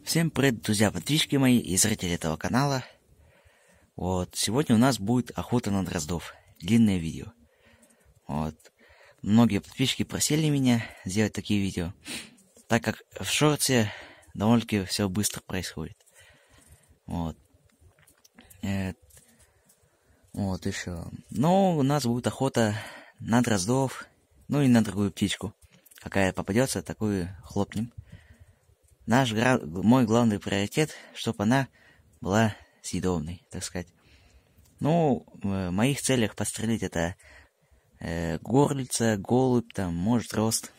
Всем привет, друзья, подписчики мои и зрители этого канала. Вот, сегодня у нас будет охота на дроздов. Длинное видео. Вот. Многие подписчики просили меня сделать такие видео, так как в шорте довольно-таки все быстро происходит. Вот. Вот еще. Но у нас будет охота на дроздов, ну и на другую птичку. Какая попадется, такую хлопнем. Мой главный приоритет, чтобы она была съедобной, так сказать. Ну, в моих целях подстрелить это горлица, голубь, там, может, дрозд.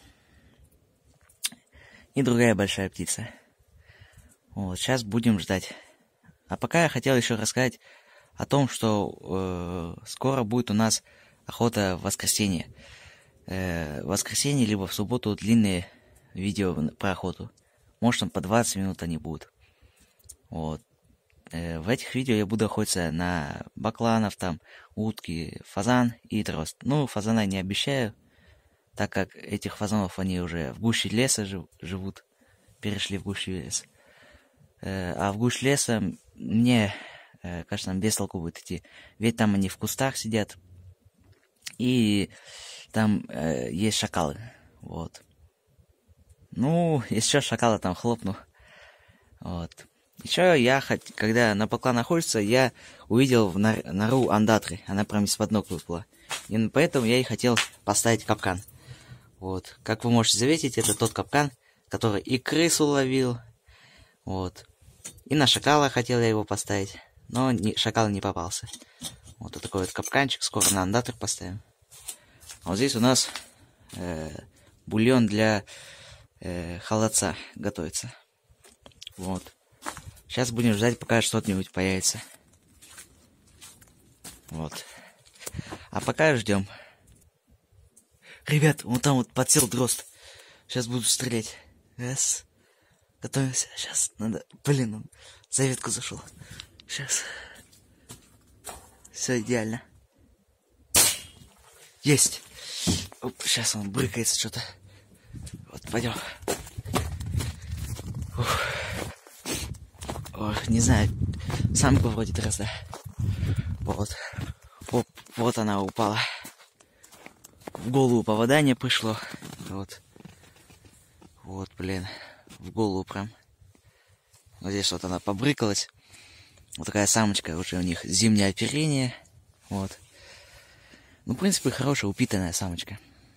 И другая большая птица. Вот, сейчас будем ждать. А пока я хотел еще рассказать о том, что скоро будет у нас охота в воскресенье. В воскресенье, либо в субботу длинные видео про охоту. Может, там по 20 минут они будут. Вот. В этих видео я буду охотиться на бакланов, там, утки, фазан и дрозд. Ну, фазана не обещаю, так как этих фазанов они уже в гуще леса живут. Перешли в гущу леса. А в гуще леса мне, кажется, без толку будет идти. Ведь там они в кустах сидят. И там есть шакалы. Вот. Ну, еще шакала там хлопну. Вот. Еще я, когда на баклан находится, я увидел в нору андатры. Она прям из-под ног выплыла. И поэтому я и хотел поставить капкан. Вот. Как вы можете заметить, это тот капкан, который и крысу ловил. Вот. И на шакала хотел я его поставить. Но шакал не попался. Вот такой вот капканчик. Скоро на андатр поставим. А вот здесь у нас бульон для холодца готовится. Вот. Сейчас будем ждать, пока что-нибудь появится. Вот. А пока ждем. Ребят, вон там вот подсел дрозд. Сейчас буду стрелять. Раз. Готовимся. Сейчас надо... Блин, он за ветку зашел. Сейчас. Все идеально. Есть. Оп, сейчас он брыкается что-то. Вот, пойдем. Ох, не знаю, самка вроде дрозда. Вот. Оп, вот она упала. В голову попадание пришло. Вот. Вот, блин. В голову прям. Вот здесь вот она побрыкалась. Вот такая самочка, уже у них зимнее оперение. Вот. Ну, в принципе, хорошая упитанная самочка.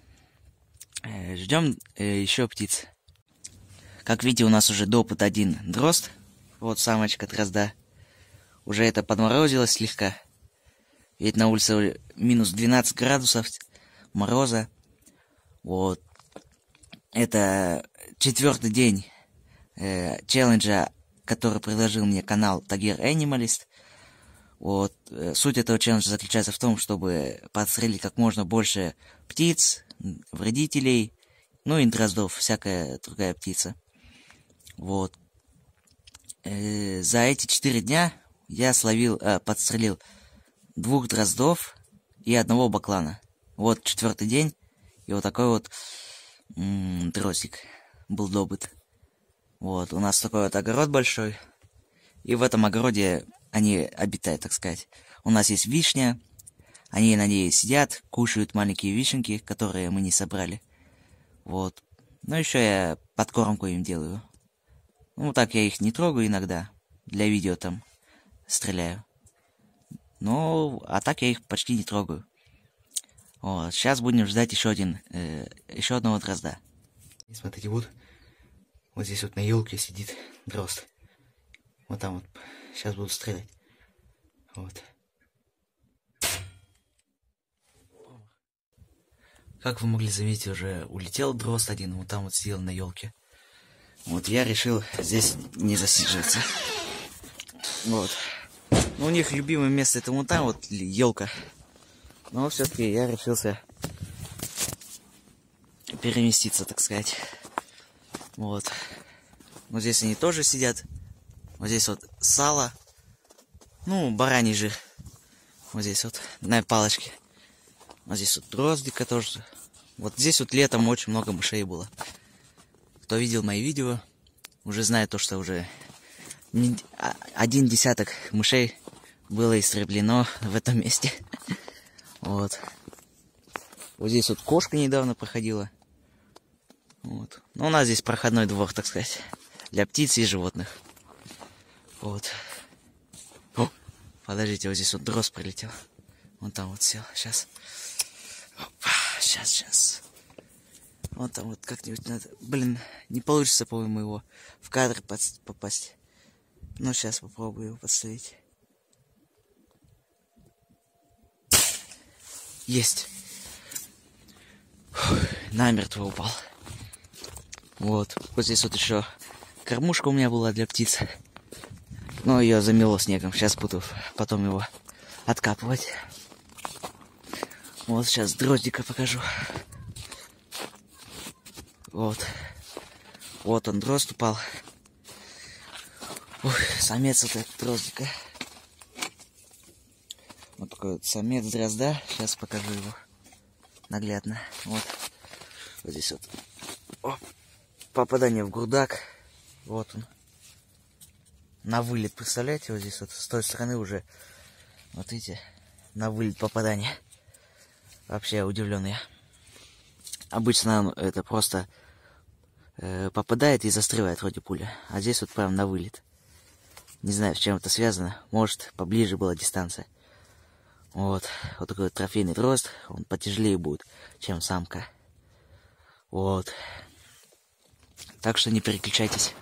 Ждем еще птиц. Как видите, у нас уже допыт один дрозд. Вот самочка дрозда. Уже это подморозилось слегка. Ведь на улице минус 12 градусов мороза. Вот. Это 4-й день челленджа, который предложил мне канал Tiger Animalist. Вот. Суть этого челленджа заключается в том, чтобы подстрелить как можно больше птиц, вредителей, ну и дроздов, всякая другая птица. Вот. За эти 4 дня я подстрелил 2 дроздов и 1 баклана. Вот 4-й день, и вот такой вот дроздик был добыт. Вот, у нас такой вот огород большой, и в этом огороде они обитают, так сказать. У нас есть вишня, они на ней сидят, кушают маленькие вишенки, которые мы не собрали. Вот. Ну, еще я подкормку им делаю. Ну, так я их не трогаю иногда. Для видео там стреляю. Ну, а так я их почти не трогаю. Вот. Сейчас будем ждать еще одного дрозда. И смотрите, вот здесь вот на елке сидит дрозд. Вот там вот. Сейчас буду стрелять. Вот. Как вы могли заметить, уже улетел дрозд один, вот там вот сидел на елке. Вот я решил здесь не засиживаться. Вот. Ну, у них любимое место это вот там вот елка. Но все-таки я решился переместиться, так сказать. Вот. Вот здесь они тоже сидят. Вот здесь вот сало. Ну, бараний жир. Вот здесь вот на палочке. Вот здесь вот дроздика тоже. Вот здесь вот летом очень много мышей было. Кто видел мои видео, уже знает то, что уже один десяток мышей было истреблено в этом месте. Вот. Вот здесь вот кошка недавно проходила. Вот. Ну, у нас здесь проходной двор, так сказать, для птиц и животных. Вот. О, подождите, вот здесь вот дрозд прилетел. Вон там вот сел. Сейчас. Опа, сейчас. Вот там вот как-нибудь надо. Блин, не получится, по-моему, его в кадр попасть. Но сейчас попробую его подставить. Есть. Фух, намертво упал. Вот. Вот здесь вот еще кормушка у меня была для птиц. Но ее замело снегом. Сейчас буду потом его откапывать. Вот сейчас дроздика покажу. Вот. Вот он, дрозд упал. Ой, самец вот этот дроздика. Вот такой вот самец дрозда. Сейчас покажу его наглядно. Вот. Вот здесь вот. Оп. Попадание в грудак. Вот он. На вылет, представляете? Вот здесь вот с той стороны уже. Вот видите? На вылет попадание. Вообще удивлен я. Обычно это просто попадает и застревает вроде пуля. А здесь вот прям на вылет. Не знаю, с чем это связано. Может, поближе была дистанция. Вот. Вот такой вот трофейный дрозд. Он потяжелее будет, чем самка. Вот. Так что не переключайтесь.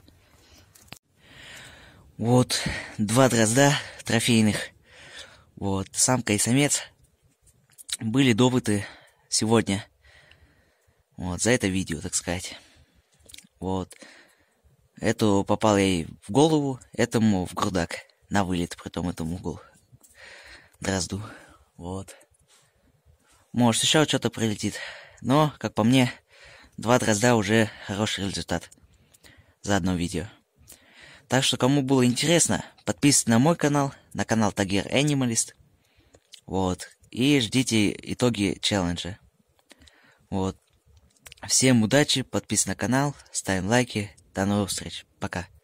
Вот. 2 дрозда трофейных. Вот. Самка и самец были добыты сегодня. Вот. За это видео, так сказать. Вот. Эту попал ей в голову, этому в грудак. На вылет, притом этому дрозду. Вот. Может, еще что-то прилетит. Но, как по мне, 2 дрозда уже хороший результат. За одно видео. Так что, кому было интересно, подписывайтесь на мой канал, на канал Tiger Animalist. Вот. И ждите итоги челленджа. Вот. Всем удачи, подписывайтесь на канал, ставим лайки. До новых встреч. Пока.